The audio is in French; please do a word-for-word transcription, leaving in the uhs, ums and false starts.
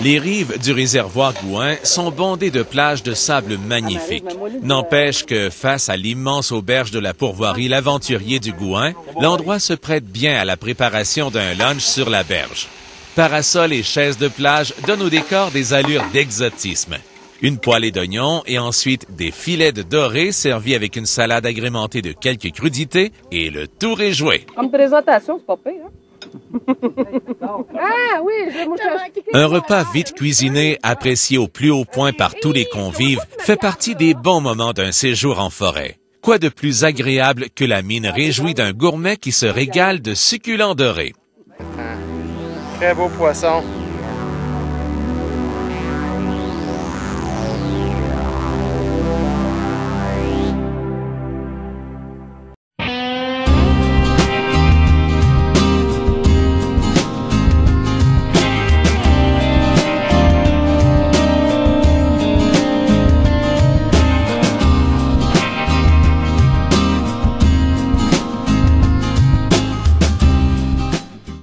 Les rives du réservoir Gouin sont bondées de plages de sable magnifiques. N'empêche que, face à l'immense auberge de la pourvoirie L'Aventurier du Gouin, l'endroit se prête bien à la préparation d'un lunch sur la berge. Parasols et chaises de plage donnent au décor des allures d'exotisme. Une poêlée d'oignons et ensuite des filets de doré servis avec une salade agrémentée de quelques crudités et le tour est joué. Comme présentation, c'est pas pire, hein? Ah oui, je moi, je... Un repas vite cuisiné, apprécié au plus haut point par tous les convives, fait partie des bons moments d'un séjour en forêt. Quoi de plus agréable que la mine réjouie d'un gourmet qui se régale de succulents dorés? Très beau poisson.